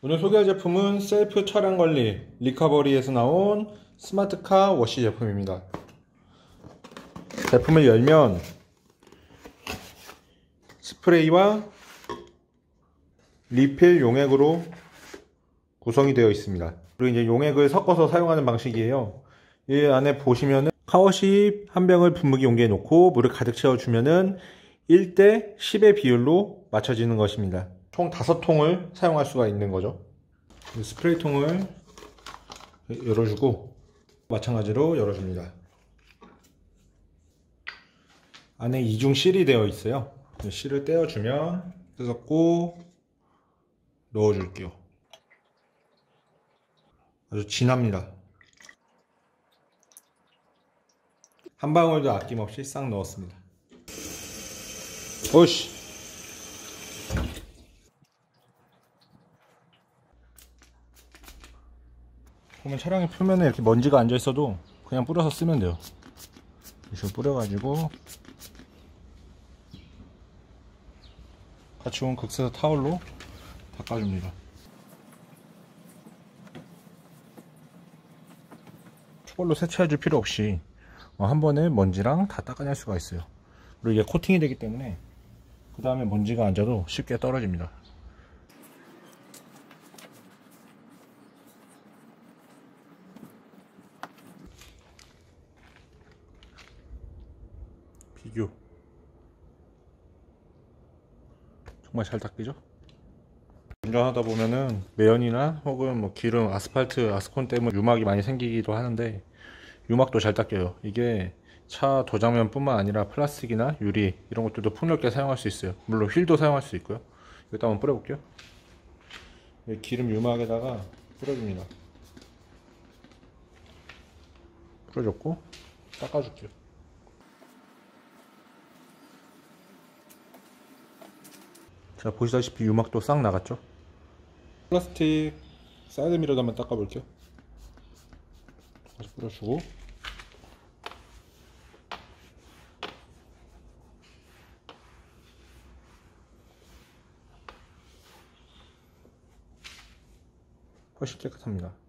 오늘 소개할 제품은 셀프 차량 관리 리커버리에서 나온 스마트카 워시 제품입니다. 제품을 열면 스프레이와 리필 용액으로 구성이 되어 있습니다. 그리고 이제 용액을 섞어서 사용하는 방식이에요. 이 안에 보시면은 카워시 한 병을 분무기 용기에 놓고 물을 가득 채워주면은 1대 10의 비율로 맞춰지는 것입니다. 총 5통을 사용할 수가 있는 거죠. 스프레이 통을 열어주고 마찬가지로 열어줍니다. 안에 이중 실이 되어 있어요. 실을 떼어주면 뜯었고 넣어줄게요. 아주 진합니다. 한 방울도 아낌없이 싹 넣었습니다. 오이씨! 보면 차량의 표면에 이렇게 먼지가 앉아 있어도 그냥 뿌려서 쓰면 돼요. 이렇게 뿌려가지고 같이 온 극세사 타올로 닦아줍니다. 초벌로 세차해줄 필요 없이 한 번에 먼지랑 다 닦아낼 수가 있어요. 그리고 이게 코팅이 되기 때문에 그 다음에 먼지가 앉아도 쉽게 떨어집니다. 비교 정말 잘 닦이죠? 운전하다 보면은 매연이나 혹은 뭐 기름, 아스팔트, 아스콘 때문에 유막이 많이 생기기도 하는데 유막도 잘 닦여요. 이게 차 도장면 뿐만 아니라 플라스틱이나 유리 이런 것들도 폭넓게 사용할 수 있어요. 물론 휠도 사용할 수 있고요. 이것도 한번 뿌려볼게요. 기름 유막에다가 뿌려줍니다. 뿌려줬고 닦아줄게요. 자, 보시다시피 유막도 싹 나갔죠? 플라스틱 사이드미러도 한번 닦아볼게요. 다시 뿌려주고 훨씬 깨끗합니다.